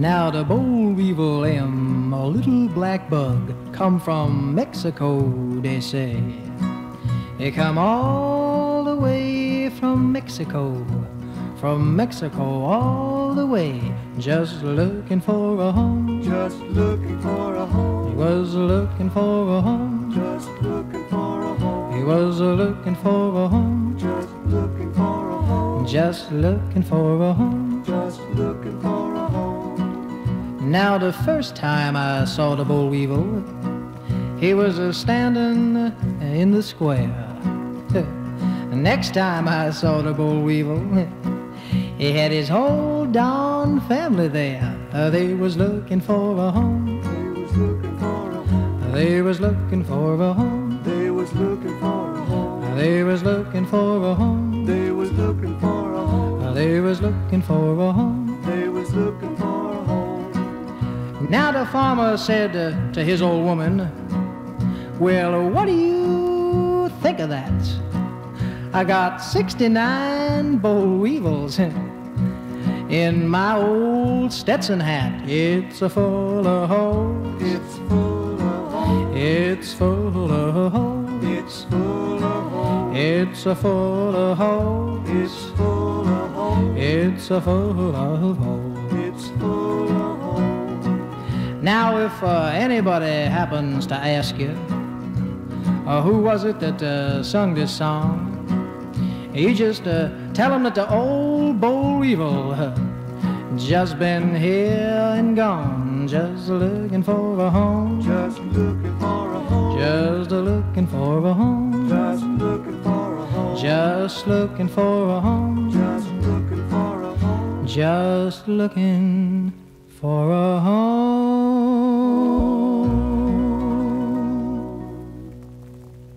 Now the boll weevil am a little black bug, come from Mexico, they say. He come all the way from Mexico all the way, just looking for a home, just looking for a home. He was looking for a home, Just looking for a home. he was looking for a home, Just looking for a home. just looking for a home. Just looking for a home. Now the first time I saw the boll weevil, he was standing in the square. The next time I saw the boll weevil, he had his whole darn family there. They was looking for a home. They was looking for a home. They was looking for a home. They was looking for a home. They was looking for a home. They was looking for a home. They was looking for a home. They was looking for a home. Now the farmer said to his old woman, "Well, what do you think of that? I got 69 boll weevils in my old Stetson hat. It's a full of holes. It's full of holes. It's full of holes. It's full of holes. It's a full of holes. It's full of holes. It's a full of holes." It's full of holes. Now if anybody happens to ask you, who was it that sung this song, you just tell them that the old boll weevil just been here and gone, just looking for a home, Just looking for a home. just looking for a home, Just looking for a home. just looking for a home, Just looking for a home. just looking for a home.